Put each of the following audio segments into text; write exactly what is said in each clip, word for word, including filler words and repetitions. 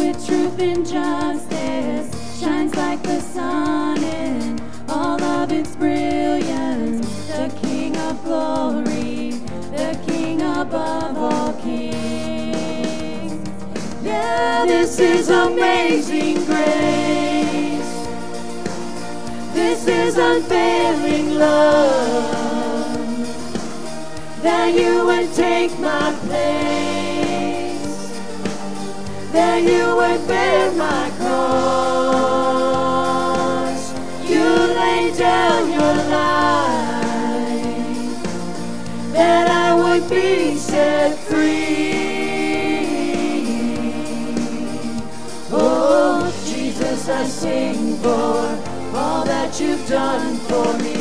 with truth and justice, shines like the sun in all of its brilliance. The King of glory, the King above all kings. Yeah, this is amazing grace. This is unfailing love, that you would take my place, that you would bear my cross. You laid down your life, that I would be set free. Oh, Jesus, I sing for all that you've done for me.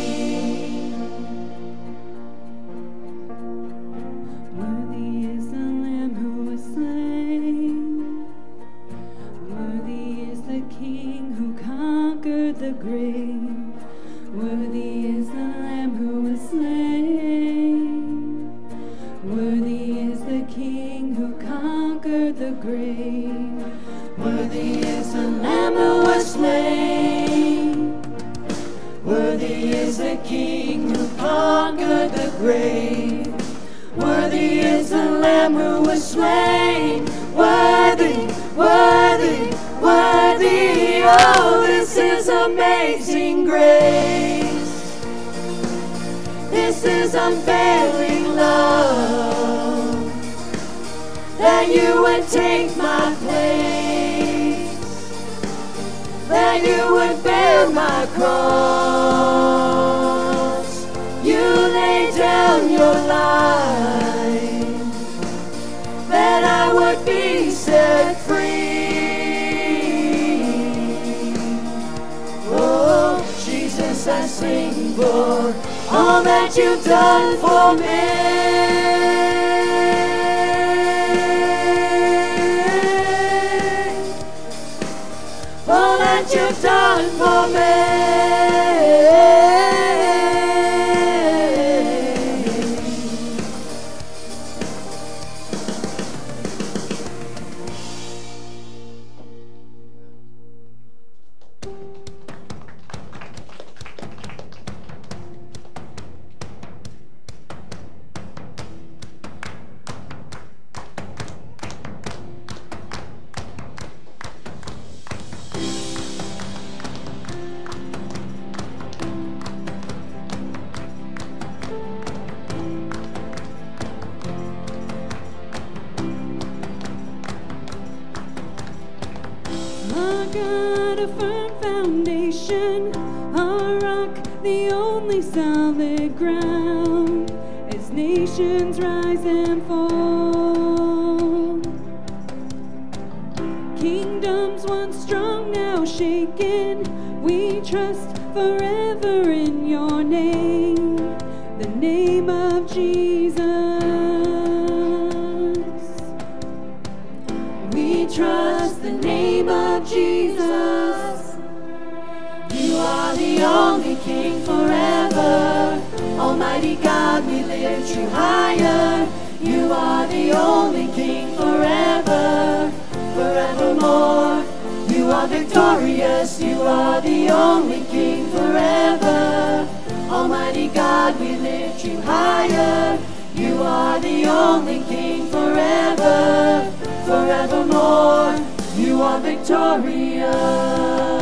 Worthy is the Lamb who was slain. Worthy is the King who conquered the grave. Worthy is the Lamb who was slain. Worthy is the King who conquered the grave. Worthy is the Lamb who was slain. Worthy is the King who conquered the grave. Worthy is the Lamb who was slain. Worthy, worthy, worthy. Oh, this is amazing grace. This is unfailing love, that you would take my place, that you would bear my cross. You laid down your life, that I would be set free. Oh, Jesus, I sing for all that you've done for me. All that you've done for Our God, a firm foundation, our rock, the only solid ground, as nations rise and fall. Kingdoms once strong, now shaken, we trust forever in your name, the name of Jesus. We trust the name of Jesus. You are the only King forever. Almighty God, we lift you higher. You are the only King forever, forevermore. You are victorious. You are the only King forever. Almighty God, we lift you higher. You are the only King forever, forevermore. You are victorious.